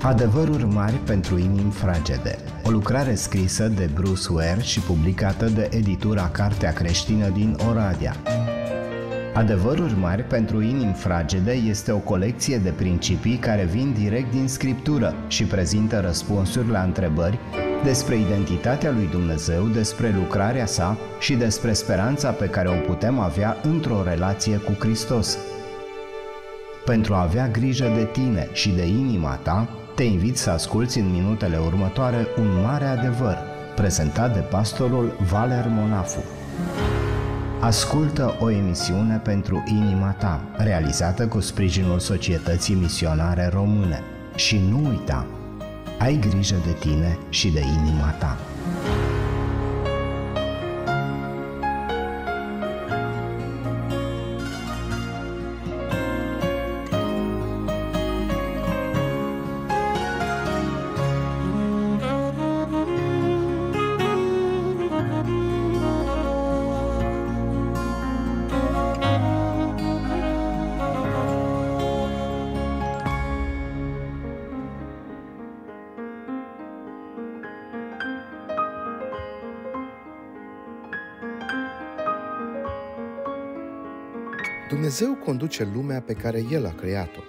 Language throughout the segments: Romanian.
Adevăruri mari pentru inimi fragede. O lucrare scrisă de Bruce Ware și publicată de editura Cartea Creștină din Oradea. Adevăruri mari pentru inimi fragede este o colecție de principii care vin direct din Scriptură și prezintă răspunsuri la întrebări despre identitatea lui Dumnezeu, despre lucrarea sa și despre speranța pe care o putem avea într-o relație cu Hristos. Pentru a avea grijă de tine și de inima ta, te invit să asculți în minutele următoare un mare adevăr, prezentat de pastorul Valer Monafu. Ascultă o emisiune pentru inima ta, realizată cu sprijinul Societății Misionare Române. Și nu uita, ai grijă de tine și de inima ta. Dumnezeu conduce lumea pe care El a creat-o.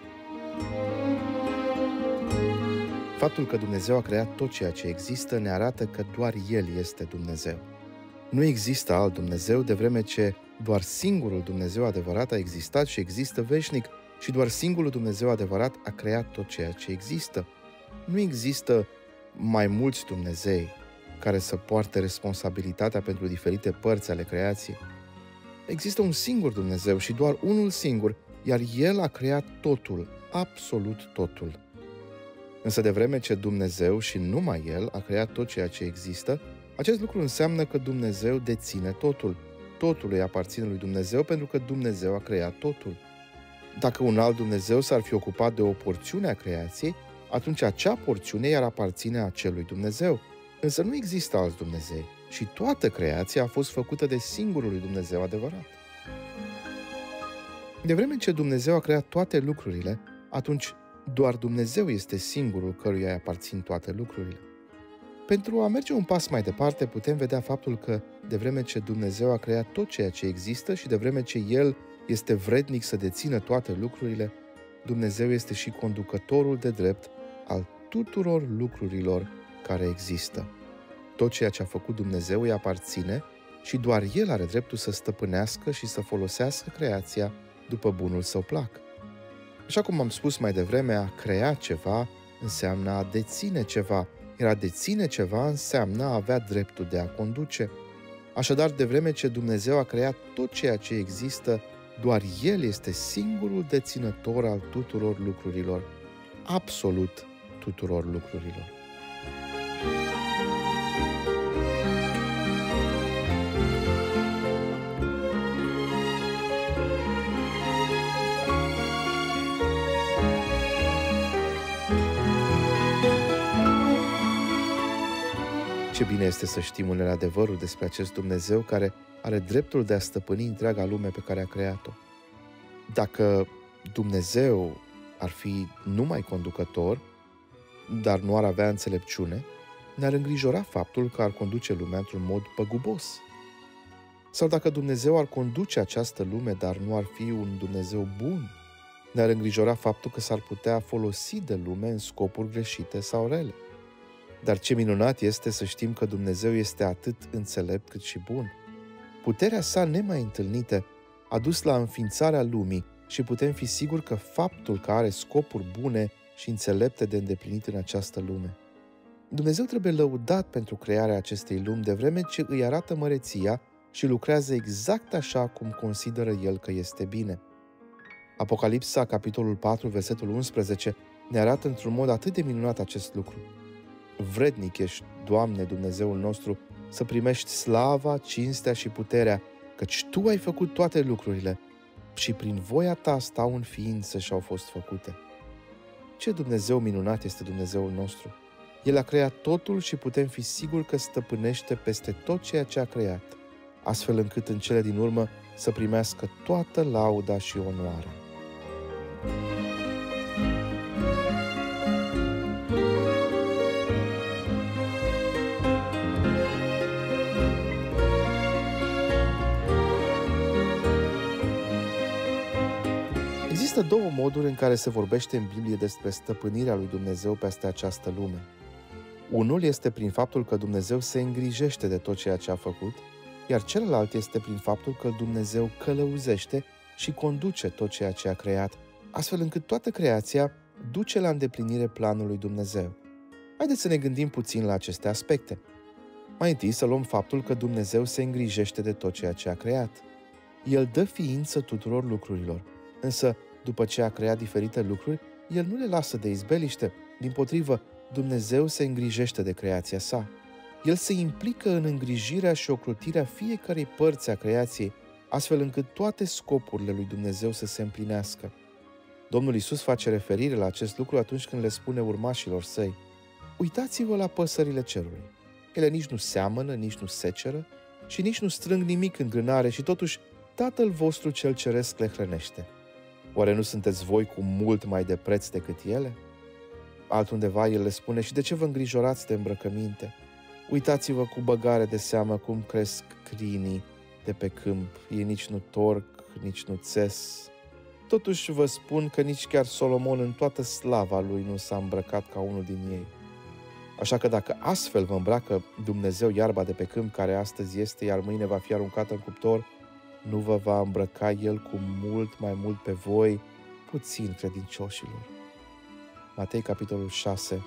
Faptul că Dumnezeu a creat tot ceea ce există ne arată că doar El este Dumnezeu. Nu există alt Dumnezeu, de vreme ce doar singurul Dumnezeu adevărat a existat și există veșnic și doar singurul Dumnezeu adevărat a creat tot ceea ce există. Nu există mai mulți Dumnezei care să poarte responsabilitatea pentru diferite părți ale creației. Există un singur Dumnezeu și doar unul singur, iar El a creat totul, absolut totul. Însă de vreme ce Dumnezeu și numai El a creat tot ceea ce există, acest lucru înseamnă că Dumnezeu deține totul. Totul îi aparține lui Dumnezeu pentru că Dumnezeu a creat totul. Dacă un alt Dumnezeu s-ar fi ocupat de o porțiune a creației, atunci acea porțiune i-ar aparține acelui Dumnezeu. Însă nu există alți Dumnezei și toată creația a fost făcută de singurul lui Dumnezeu adevărat. De vreme ce Dumnezeu a creat toate lucrurile, atunci doar Dumnezeu este singurul căruia îi aparțin toate lucrurile. Pentru a merge un pas mai departe, putem vedea faptul că, de vreme ce Dumnezeu a creat tot ceea ce există și de vreme ce El este vrednic să dețină toate lucrurile, Dumnezeu este și conducătorul de drept al tuturor lucrurilor care există. Tot ceea ce a făcut Dumnezeu îi aparține și doar El are dreptul să stăpânească și să folosească creația după bunul său plac. Așa cum am spus mai devreme, a crea ceva înseamnă a deține ceva, iar a deține ceva înseamnă a avea dreptul de a conduce. Așadar, de vreme ce Dumnezeu a creat tot ceea ce există, doar El este singurul deținător al tuturor lucrurilor, absolut tuturor lucrurilor. Ce bine este să știm unele adevăruri despre acest Dumnezeu care are dreptul de a stăpâni întreaga lume pe care a creat-o. Dacă Dumnezeu ar fi numai conducător, dar nu ar avea înțelepciune, ne-ar îngrijora faptul că ar conduce lumea într-un mod păgubos. Sau dacă Dumnezeu ar conduce această lume, dar nu ar fi un Dumnezeu bun, ne-ar îngrijora faptul că s-ar putea folosi de lume în scopuri greșite sau rele. Dar ce minunat este să știm că Dumnezeu este atât înțelept cât și bun. Puterea sa nemai întâlnită a dus la înființarea lumii și putem fi siguri că faptul că are scopuri bune și înțelepte de îndeplinit în această lume. Dumnezeu trebuie lăudat pentru crearea acestei lumi, de vreme ce îi arată măreția și lucrează exact așa cum consideră El că este bine. Apocalipsa, capitolul 4, versetul 11, ne arată într-un mod atât de minunat acest lucru. Vrednic ești, Doamne, Dumnezeul nostru, să primești slava, cinstea și puterea, căci Tu ai făcut toate lucrurile și prin voia Ta stau în ființă și au fost făcute. Ce Dumnezeu minunat este Dumnezeul nostru! El a creat totul și putem fi siguri că stăpânește peste tot ceea ce a creat, astfel încât în cele din urmă să primească toată lauda și onoarea. Există două moduri în care se vorbește în Biblie despre stăpânirea lui Dumnezeu peste această lume. Unul este prin faptul că Dumnezeu se îngrijește de tot ceea ce a făcut, iar celălalt este prin faptul că Dumnezeu călăuzește și conduce tot ceea ce a creat, astfel încât toată creația duce la îndeplinire planul lui Dumnezeu. Haideți să ne gândim puțin la aceste aspecte. Mai întâi să luăm faptul că Dumnezeu se îngrijește de tot ceea ce a creat. El dă ființă tuturor lucrurilor, însă după ce a creat diferite lucruri, El nu le lasă de izbeliște. Dimpotrivă, Dumnezeu se îngrijește de creația sa. El se implică în îngrijirea și ocrotirea fiecărei părți a creației, astfel încât toate scopurile lui Dumnezeu să se împlinească. Domnul Iisus face referire la acest lucru atunci când le spune urmașilor săi: uitați-vă la păsările cerului. Ele nici nu seamănă, nici nu seceră și nici nu strâng nimic în grânare și totuși Tatăl vostru cel ceresc le hrănește. Oare nu sunteți voi cu mult mai de preț decât ele? Altundeva el le spune: și de ce vă îngrijorați de îmbrăcăminte? Uitați-vă cu băgare de seamă cum cresc crinii de pe câmp. Ei nici nu torc, nici nu țes. Totuși vă spun că nici chiar Solomon în toată slava lui nu s-a îmbrăcat ca unul din ei. Așa că dacă astfel vă îmbracă Dumnezeu iarba de pe câmp, care astăzi este, iar mâine va fi aruncată în cuptor, nu vă va îmbrăca El cu mult mai mult pe voi, puțin credincioșilor. Matei, capitolul 6.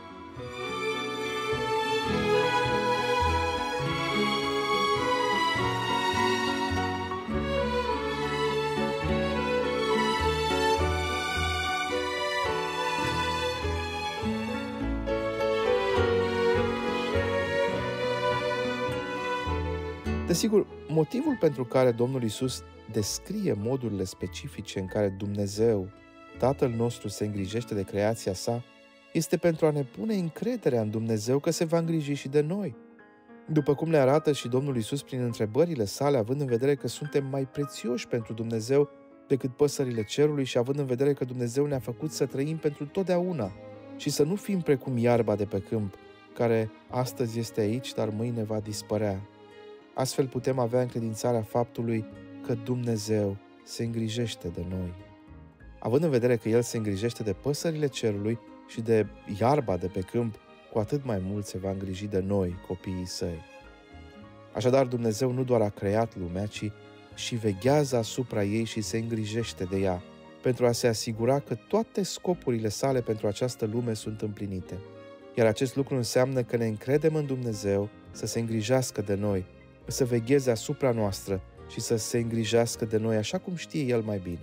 Desigur, motivul pentru care Domnul Iisus descrie modurile specifice în care Dumnezeu, Tatăl nostru, se îngrijește de creația sa, este pentru a ne pune încrederea în Dumnezeu că se va îngriji și de noi. După cum ne arată și Domnul Iisus prin întrebările sale, având în vedere că suntem mai prețioși pentru Dumnezeu decât păsările cerului și având în vedere că Dumnezeu ne-a făcut să trăim pentru totdeauna și să nu fim precum iarba de pe câmp, care astăzi este aici, dar mâine va dispărea. Astfel putem avea încredințarea faptului că Dumnezeu se îngrijește de noi. Având în vedere că El se îngrijește de păsările cerului și de iarba de pe câmp, cu atât mai mult se va îngriji de noi, copiii Săi. Așadar, Dumnezeu nu doar a creat lumea, ci și veghează asupra ei și se îngrijește de ea, pentru a se asigura că toate scopurile Sale pentru această lume sunt împlinite. Iar acest lucru înseamnă că ne încredem în Dumnezeu să se îngrijească de noi, să vegheze asupra noastră și să se îngrijească de noi așa cum știe El mai bine.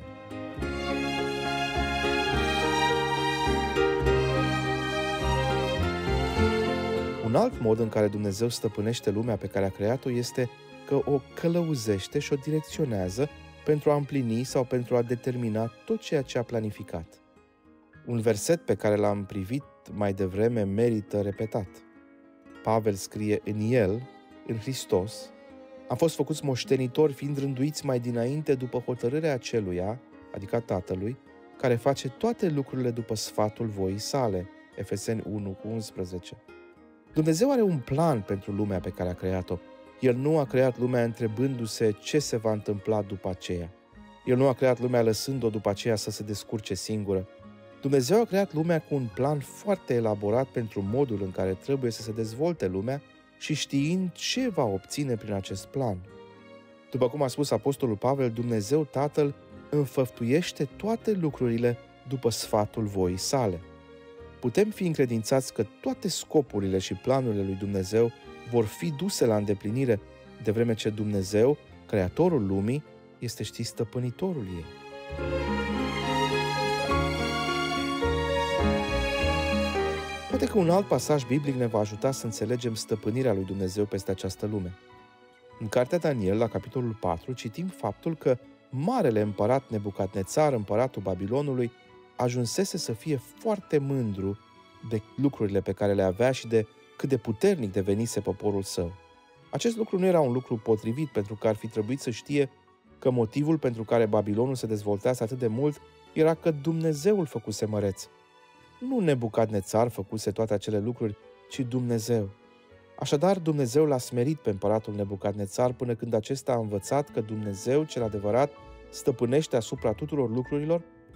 Un alt mod în care Dumnezeu stăpânește lumea pe care a creat-o este că o călăuzește și o direcționează pentru a împlini sau pentru a determina tot ceea ce a planificat. Un verset pe care l-am privit mai devreme merită repetat. Pavel scrie: în El, în Hristos, am fost făcuți moștenitori, fiind rânduiți mai dinainte după hotărârea aceluia, adică Tatălui, care face toate lucrurile după sfatul voii sale. Efeseni 1:11. Dumnezeu are un plan pentru lumea pe care a creat-o. El nu a creat lumea întrebându-se ce se va întâmpla după aceea. El nu a creat lumea lăsând-o după aceea să se descurce singură. Dumnezeu a creat lumea cu un plan foarte elaborat pentru modul în care trebuie să se dezvolte lumea și știind ce va obține prin acest plan. După cum a spus apostolul Pavel, Dumnezeu Tatăl înfăptuiește toate lucrurile după sfatul voii sale. Putem fi încredințați că toate scopurile și planurile lui Dumnezeu vor fi duse la îndeplinire, de vreme ce Dumnezeu, Creatorul lumii, este și stăpânitorul ei. Poate că un alt pasaj biblic ne va ajuta să înțelegem stăpânirea lui Dumnezeu peste această lume. În cartea Daniel, la capitolul 4, citim faptul că marele împărat Nebucadnețar, împăratul Babilonului, ajunsese să fie foarte mândru de lucrurile pe care le avea și de cât de puternic devenise poporul său. Acest lucru nu era un lucru potrivit, pentru că ar fi trebuit să știe că motivul pentru care Babilonul se dezvoltase atât de mult era că Dumnezeu îl făcuse măreț. Nu Nebucadnețar făcuse toate acele lucruri, ci Dumnezeu. Așadar, Dumnezeu l-a smerit pe împăratul Nebucadnețar până când acesta a învățat că Dumnezeu, cel adevărat, stăpânește asupra tuturor lucrurilor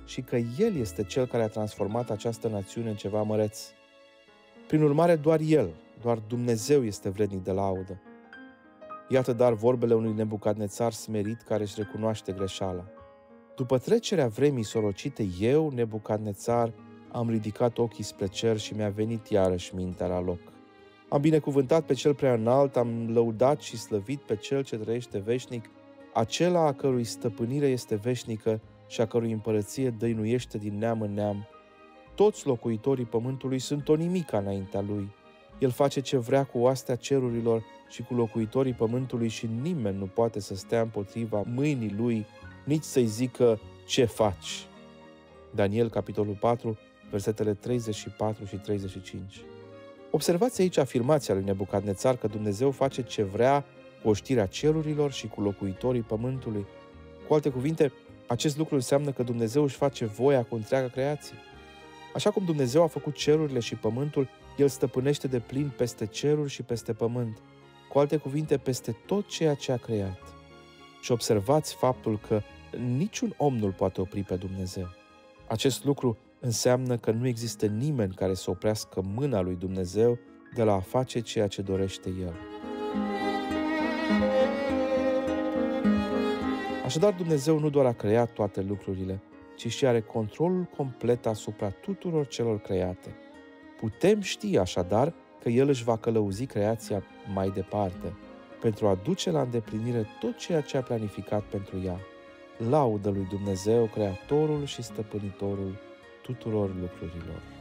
și că El este Cel care a transformat această națiune în ceva măreț. Prin urmare, doar El, doar Dumnezeu este vrednic de laudă. Iată dar vorbele unui Nebucadnețar smerit care își recunoaște greșeala. După trecerea vremii sorocite, eu, Nebucadnețar, am ridicat ochii spre cer și mi-a venit iarăși mintea la loc. Am binecuvântat pe Cel Preaînalt, am lăudat și slăvit pe Cel ce trăiește veșnic, acela a cărui stăpânire este veșnică și a cărui împărăție dăinuiește din neam în neam. Toți locuitorii pământului sunt o nimica înaintea Lui. El face ce vrea cu oastea cerurilor și cu locuitorii pământului și nimeni nu poate să stea împotriva mâinii Lui, nici să-i zică ce faci. Daniel, capitolul 4, versetele 34 și 35. Observați aici afirmația lui Nebucadnețar că Dumnezeu face ce vrea cu oștirea cerurilor și cu locuitorii pământului. Cu alte cuvinte, acest lucru înseamnă că Dumnezeu își face voia cu întreaga creație. Așa cum Dumnezeu a făcut cerurile și pământul, El stăpânește de plin peste ceruri și peste pământ, cu alte cuvinte, peste tot ceea ce a creat. Și observați faptul că niciun om nu-L poate opri pe Dumnezeu. Acest lucru înseamnă că nu există nimeni care să oprească mâna lui Dumnezeu de la a face ceea ce dorește El. Așadar, Dumnezeu nu doar a creat toate lucrurile, ci și are controlul complet asupra tuturor celor create. Putem ști așadar că El își va călăuzi creația mai departe, pentru a duce la îndeplinire tot ceea ce a planificat pentru ea. Laudă lui Dumnezeu, Creatorul și Stăpânitorul tuturor lucrurilor.